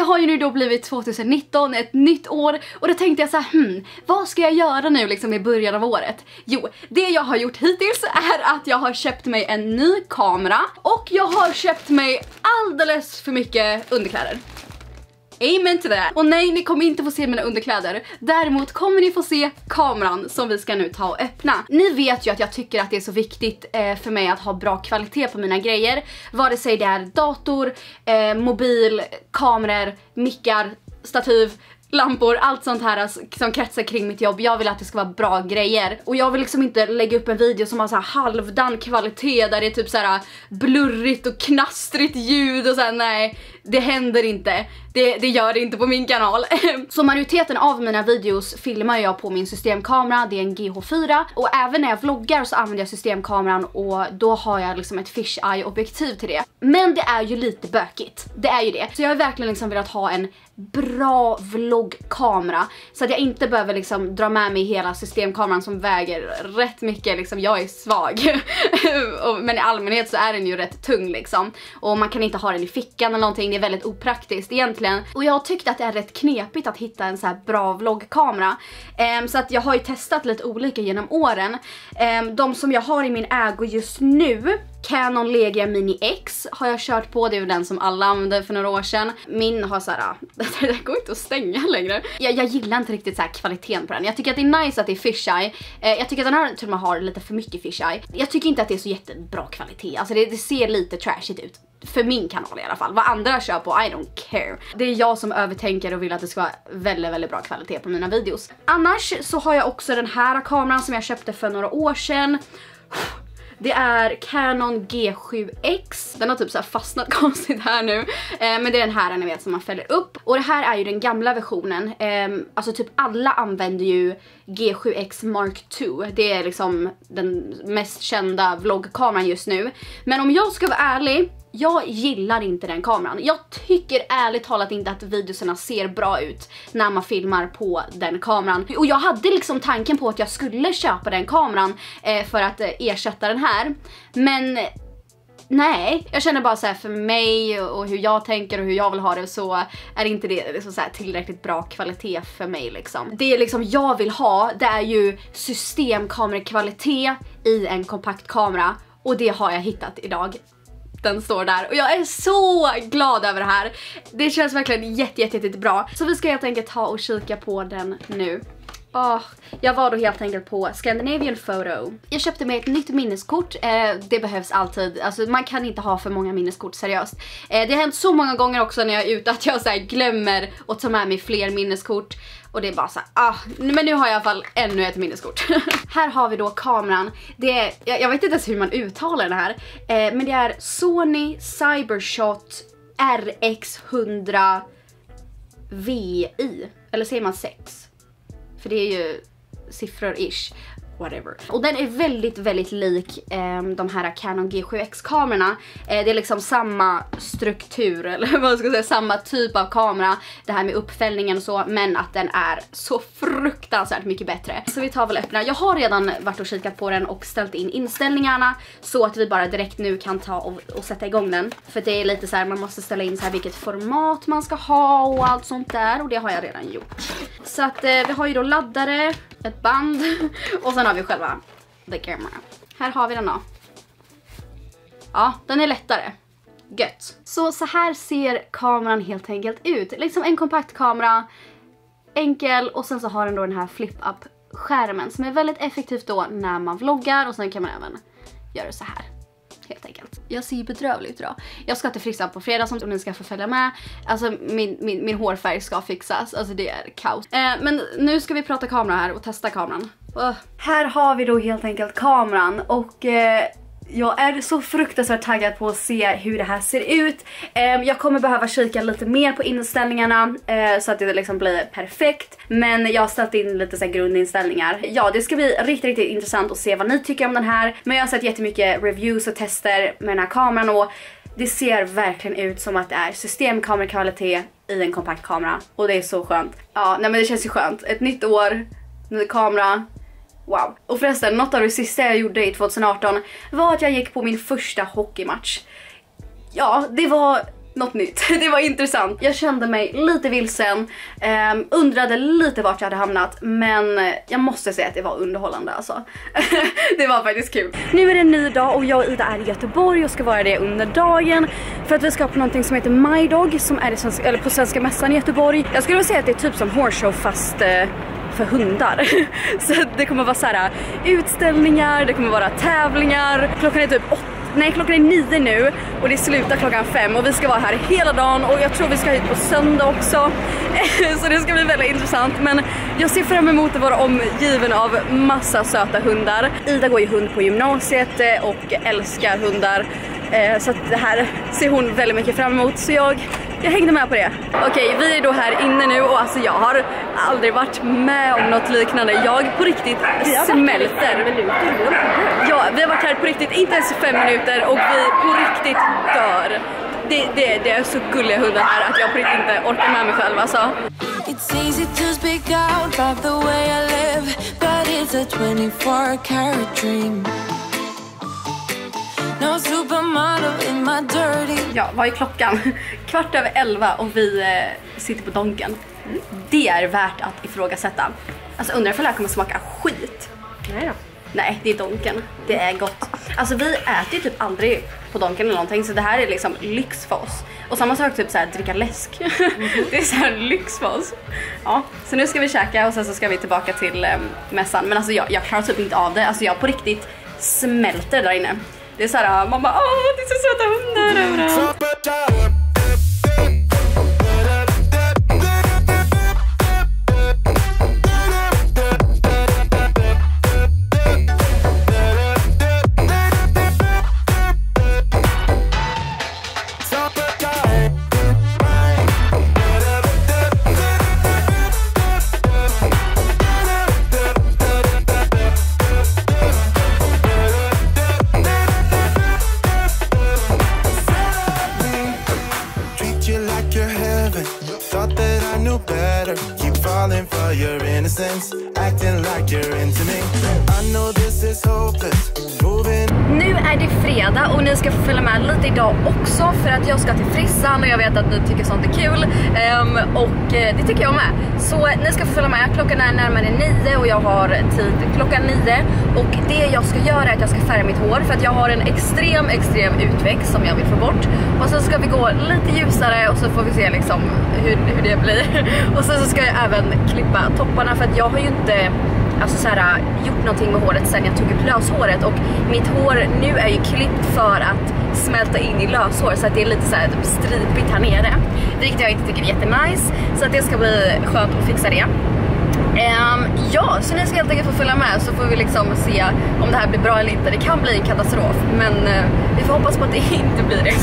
har ju nu då blivit 2019, ett nytt år, och då tänkte jag så här, vad ska jag göra nu liksom i början av året? Jo, det jag har gjort hittills är att jag har köpt mig en ny kamera och jag har köpt mig alldeles för mycket underkläder. Amen till det. Och nej, ni kommer inte få se mina underkläder. Däremot kommer ni få se kameran som vi ska nu ta och öppna. Ni vet ju att jag tycker att det är så viktigt för mig att ha bra kvalitet på mina grejer. Vare sig det är dator, mobil, kameror, mickar, stativ, lampor, allt sånt här som kretsar kring mitt jobb. Jag vill att det ska vara bra grejer. Och jag vill liksom inte lägga upp en video som har så här halvdan kvalitet där det är typ så här blurrigt och knastrigt ljud och så här, nej, det händer inte. Det gör det inte på min kanal. Så majoriteten av mina videos filmar jag på min systemkamera. Det är en GH4. Och även när jag vloggar så använder jag systemkameran, och då har jag liksom ett fisheye objektiv till det. Men det är ju lite bökigt. Det är ju det. Så jag har verkligen liksom velat ha en bra vloggkamera, så att jag inte behöver liksom dra med mig hela systemkameran som väger rätt mycket. Liksom, jag är svag. Men i allmänhet så är den ju rätt tung liksom. Och man kan inte ha den i fickan eller någonting. Det är väldigt opraktiskt egentligen. Och jag har tyckt att det är rätt knepigt att hitta en så här bra vloggkamera. Så att jag har ju testat lite olika genom åren. De som jag har i min ägo just nu, Canon Legia Mini X har jag kört på. Det är ju den som alla använde för några år sedan. Min har såhär, det går inte att stänga längre. Jag gillar inte riktigt så här kvaliteten på den. Jag tycker att det är nice att det är fisheye. Jag tycker att den här till och med har lite för mycket fisheye. Jag tycker inte att det är så jättebra kvalitet. Alltså det ser lite trashigt ut. För min kanal i alla fall. Vad andra kör på, I don't care. Det är jag som övertänker och vill att det ska vara väldigt, väldigt bra kvalitet på mina videos. Annars så har jag också den här kameran som jag köpte för några år sedan. Det är Canon G7X. Den har typ så här fastnat konstigt här nu. Men det är den här ni vet som man fäller upp. Och det här är ju den gamla versionen. Alltså typ alla använder ju G7X Mark II. Det är liksom den mest kända vloggkameran just nu. Men om jag ska vara ärlig, jag gillar inte den kameran. Jag tycker ärligt talat inte att videorna ser bra ut när man filmar på den kameran. Och jag hade liksom tanken på att jag skulle köpa den kameran för att ersätta den här. Men nej, jag känner bara så här, för mig och hur jag tänker och hur jag vill ha det, så är inte det liksom så här tillräckligt bra kvalitet för mig liksom. Det liksom jag vill ha, det är ju systemkamerakvalitet i en kompakt kamera, och det har jag hittat idag. Den står där och jag är så glad över det här. Det känns verkligen jätte bra. Så vi ska helt enkelt ta och kika på den nu. Jag var då helt enkelt på Scandinavian Photo. Jag köpte mig ett nytt minneskort. Det behövs alltid. Alltså man kan inte ha för många minneskort, seriöst. Det har hänt så många gånger också när jag är ute att jag så här glömmer att ta med mig fler minneskort. Och det är bara så här, men nu har jag i alla fall ännu ett minneskort. Här har vi då kameran. Det är, jag vet inte ens hur man uttalar den här. Men det är Sony Cybershot RX100 VI. Eller säger man 6? För det är ju siffror-ish. Whatever. Och den är väldigt lik de här Canon G7X-kamerorna. Det är liksom samma struktur, eller vad ska jag säga, samma typ av kamera. Det här med uppfällningen och så, men att den är så fruktansvärt mycket bättre. Så vi tar väl öppna. Jag har redan varit och kikat på den och ställt in inställningarna så att vi bara direkt nu kan ta och sätta igång den. För det är lite så här, man måste ställa in så här vilket format man ska ha och allt sånt där, och det har jag redan gjort. Så att vi har ju då laddare, ett band och sen har vi själva the camera. Här har vi den då. Ja, den är lättare. Gött. Så här ser kameran helt enkelt ut. Liksom en kompakt kamera, enkel, och sen så har den då den här flip-up skärmen som är väldigt effektivt då när man vloggar, och sen kan man även göra så här. Helt enkelt. Jag ser bedrövligt idag. Jag ska till frissan på fredag som ni ska få följa med. Alltså min hårfärg ska fixas. Alltså det är kaos. Men nu ska vi prata kamera här och testa kameran. Här har vi då helt enkelt kameran, och jag är så fruktansvärt taggad på att se hur det här ser ut. Jag kommer behöva kika lite mer på inställningarna så att det liksom blir perfekt. Men jag har ställt in lite så här grundinställningar. Ja, det ska bli riktigt intressant att se vad ni tycker om den här. Men jag har sett jättemycket reviews och tester med den här kameran, och det ser verkligen ut som att det är systemkamerakvalitet i en kompakt kamera. Och det är så skönt. Ja, nej men det känns ju skönt. Ett nytt år, ny kamera. Wow. Och förresten, något av det sista jag gjorde i 2018 var att jag gick på min första hockeymatch. Ja, det var något nytt. Det var intressant. Jag kände mig lite vilsen, undrade lite vart jag hade hamnat, men jag måste säga att det var underhållande alltså. Det var faktiskt kul. Nu är det en ny dag och jag och Ida är i Göteborg och ska vara det under dagen för att vi ska på någonting som heter My Dog, som är på Svenska Mässan i Göteborg. Jag skulle vilja säga att det är typ som horse show fast för hundar. Så det kommer vara så här utställningar, det kommer vara tävlingar. Klockan är typ 9 nu och det slutar klockan 5 och vi ska vara här hela dagen och jag tror vi ska hit på söndag också. Så det ska bli väldigt intressant, men jag ser fram emot att vara omgiven av massa söta hundar. Ida går ju hund på gymnasiet och älskar hundar, så att det här ser hon väldigt mycket fram emot, så jag hängde med på det. Okej, vi är då här inne nu och alltså jag har aldrig varit med om något liknande. Jag på riktigt smälter. Ja, vi har varit här på riktigt, inte ens 5 minuter och vi på riktigt dör. Det är så gulliga hundar här att jag på riktigt inte orkar med mig själv alltså. It's easy to speak out about the way I live, but it's a 24-karat dream. No supermodel in my dirty. Ja, vad är klockan? 11:15 och vi sitter på Donken. Det är värt att ifrågasätta. Alltså undrar ifall det här kommer smaka skit. Nej då. Nej, det är Donken. Det är gott. Alltså vi äter ju typ aldrig på Donken eller någonting, så det här är liksom lyx för oss. Och samma sak typ så här dricka läsk. Det är så här lyx för oss. Ja, så nu ska vi käka och sen så ska vi tillbaka till mässan. Men alltså jag klarar typ inte av det. Alltså jag på riktigt smälter där inne. Det är så här, man bara, det är så söta hundar överallt. Nu är det fredag och ni ska få följa med lite idag också för att jag ska till frissan och jag vet att ni tycker sånt är kul, och det tycker jag med. Så ni ska få följa med, klockan är närmare 9 och jag har tid klockan 9 och det jag ska göra är att jag ska färga mitt hår för att jag har en extrem utväxt som jag vill få bort, och sen ska vi gå lite ljusare och så får vi se liksom hur det blir. Och sen så ska jag även klippa topparna för att jag har ju inte alltså så här, gjort någonting med håret sen jag tog upp löshåret, och mitt hår nu är ju klippt för att smälta in i löshår så att det är lite så här typ stripigt här nere, vilket jag inte tycker är jättenice, så att det ska bli skönt att fixa det. Ja, så ni ska helt enkelt få följa med så får vi liksom se om det här blir bra eller inte. Det kan bli en katastrof, men vi får hoppas på att det inte blir det.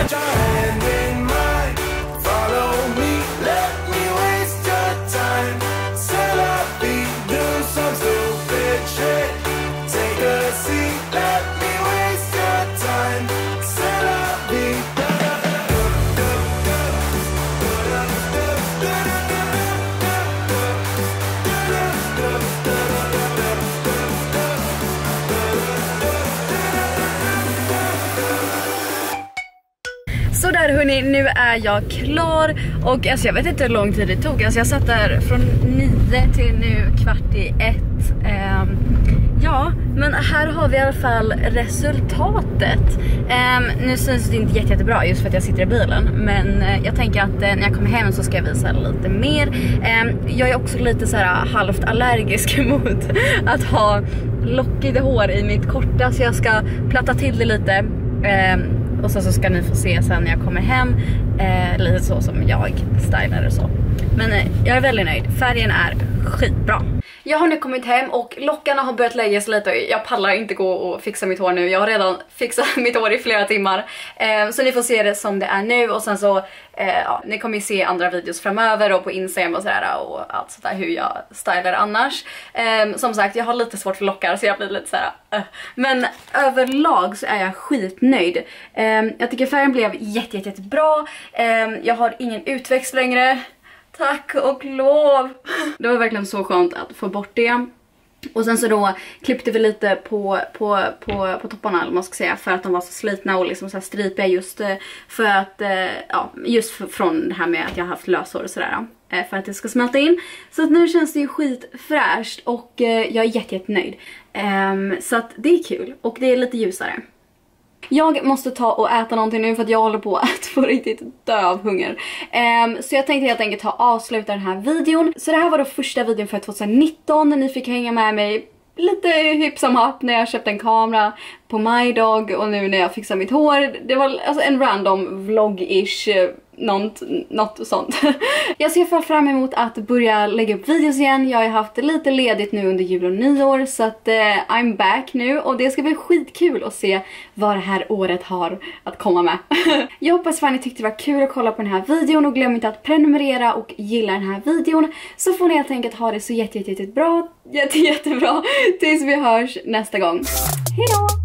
Så där hörni, nu är jag klar och alltså jag vet inte hur lång tid det tog. Alltså jag satt där från 9 till nu 9:15. Ja, men här har vi i alla fall resultatet. Nu syns det inte jättebra just för att jag sitter i bilen, men jag tänker att när jag kommer hem så ska jag visa lite mer. Jag är också lite så här halvt allergisk mot att ha lockigt hår i mitt korta, så jag ska platta till det lite. Och så ska ni få se sen när jag kommer hem, lite så som jag stylar och så. Men jag är väldigt nöjd, färgen är skitbra. Jag har nu kommit hem och lockarna har börjat läggas lite. Jag pallar inte gå och fixa mitt hår nu. Jag har redan fixat mitt hår i flera timmar. Så ni får se det som det är nu. Och sen så, ja, ni kommer ju se andra videos framöver och på Instagram och sådär. Och allt sånt där, hur jag stylar annars. Som sagt, jag har lite svårt för lockar så jag blir lite såhär. Men överlag så är jag skitnöjd. Jag tycker färgen blev jättebra. Jag har ingen utväxt längre. Tack och lov. Det var verkligen så skönt att få bort det. Och sen så då klippte vi lite på topparna, eller man ska säga, för att de var så slitna och liksom så här stripiga, just för att, ja, just från det här med att jag har haft löshår och sådär. För att det ska smälta in. Så att nu känns det ju skitfräscht och jag är jättenöjd. Så att det är kul och det är lite ljusare. Jag måste ta och äta någonting nu för att jag håller på att få riktigt dö av hunger. Så jag tänkte helt enkelt avsluta den här videon. Så det här var då första videon för 2019. Ni fick hänga med mig lite hipp som happ när jag köpte en kamera på majdag och nu när jag fixar mitt hår. Det var alltså en random vlog-ish, något sånt. Jag ser fram emot att börja lägga upp videos igen. Jag har haft lite ledigt nu under jul och nyår, så att I'm back nu och det ska bli skitkul att se vad det här året har att komma med. Jag hoppas att ni tyckte det var kul att kolla på den här videon och glöm inte att prenumerera och gilla den här videon, så får ni helt enkelt ha det så jättebra tills vi hörs nästa gång. Hejdå!